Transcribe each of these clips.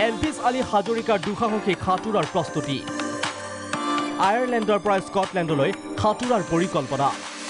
Elvis Ali হাজৰিকাৰ দুঃসাহসিক সাঁতোৰাৰ প্ৰস্তুতি আয়াৰলেণ্ডৰ পৰা স্কটলেণ্ডলৈ সাঁতোৰাৰ পৰিকল্পনা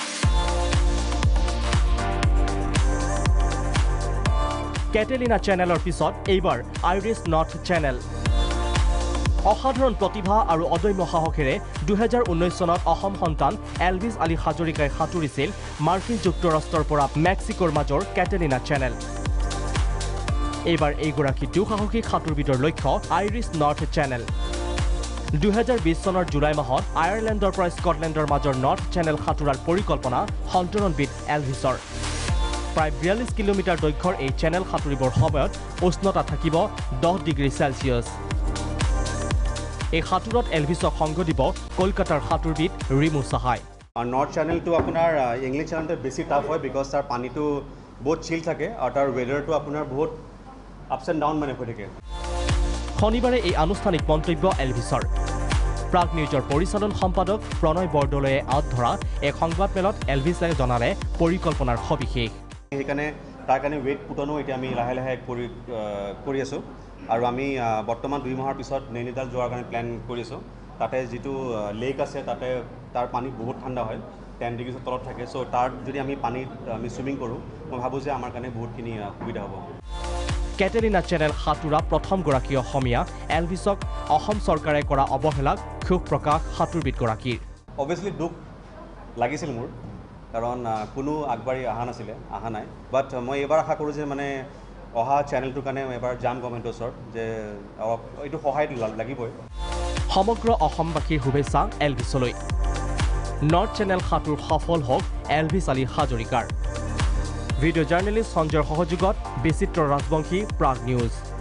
কেটেলিনা চেনেলৰ পিছত এইবাৰ আইৰিছ নৰ্থ চেনেল অসাধাৰণ প্ৰতিভা আৰু অদম্য সাহসেৰে 2019 চনত অসম সন্তান এলভিছ আলী হাজৰিকাই সাঁতুৰিছিল মাৰ্কিন যুক্তৰাষ্ট্ৰৰ পৰা মেক্সিকোৰ মাজৰ কেটেলিনা চেনেল এইবাৰ এইগৰাকী দুঃসাহসিক সাঁতোৰবিদৰ লক্ষ্য আইৰিছ নৰ্থ চেনেল 2020 চনৰ জুলাই মাহত আয়াৰলেণ্ডৰ পৰা স্কটলেণ্ডৰ মাজৰ নৰ্থ চেনেল সাঁতোৰাৰ পৰিকল্পনা সন্তৰণবিদ এলভিছৰ প্ৰায় 42 কিলোমিটাৰ দৈৰ্ঘ্যৰ এই চেনেল সাঁতুৰিবৰ সময়ত উষ্ণতা থাকিব 10 ডিগ্ৰী চেলচিয়াছ এই সাঁতোৰত এলভিছক সংগ দিব কলকাতাৰ সাঁতোৰবিদ ৰিমু সাহাই নৰ্থ চেনেলটো আপোনাৰ ইংলিছ চেনেলটো বেছি টাফ হয় বিকজ তাৰ পানীটো বহুত চিল থাকে আৰু তাৰ ৱেডাৰটো আপোনাৰ বহুত আপছ এণ্ড ডাউন মানে হৈ থাকে শনিবাৰে এই আনুষ্ঠানিক মন্তব্য এলভিছৰ প্ৰাগ নিউজৰ পৰিচালন সম্পাদক প্ৰণয় বৰদলৈয়ে আঁত ধৰা এক সংবাদমেলত এলভিছে জনালে পৰিকল্পনাৰ সবিশেষ সেইকাৰণে তাৰ কাৰণে ৱেইট পুটনো এতিয়া আমি লাহে লাহে কৰি আছোঁ আৰু আমি বৰ্তমান 2 মাহৰ পিছত নৈনিতাল যোৱাৰ কাৰণে প্লেন কৰি আছোঁ তাতে যিটো লেক আছে তাতে তাৰ পানী বহুত ঠাণ্ডা হয় 10 ডিগ্ৰীৰ তলত থাকে চ' তাত যদি আমি পানীত আমি ছুইমিং কৰোঁ মই ভাবোঁ যে আমাৰ কাৰণে বহুতখিনি সুবিধা হ'ব কেটেলিনা চেনেল সাঁতোৰা প্ৰথমগৰাকী অসমীয়া এলভিছক অসম চৰকাৰে কৰা অৱহেলাক ক্ষোভ প্ৰকাশ সাঁতোৰবিদগৰাকীৰ অভিয়াছলি দুখ লাগিছিল মোৰ কাৰণ কোনো আগবাঢ়ি অহা নাই বাট মই এইবাৰ আশা কৰোঁ যে মানে অহা চেনেলটোৰ কাৰণে এবাৰ যাম গভৰ্ণমেণ্টৰ ওচৰত যে এইটো সহায় লাগিবই সমগ্ৰ অসমবাসীৰ শুভেচ্ছা এলভিছলৈ নৰ্থ চেনেল সাঁতোৰ সফল হওক এলভিছ আলী হাজৰিকাৰ ভিডিঅ' জাৰ্নেলিষ্ট সঞ্জয়ৰ সহযোগত বিচিত্ৰ ৰাজবংশী প্ৰাগ নিউজ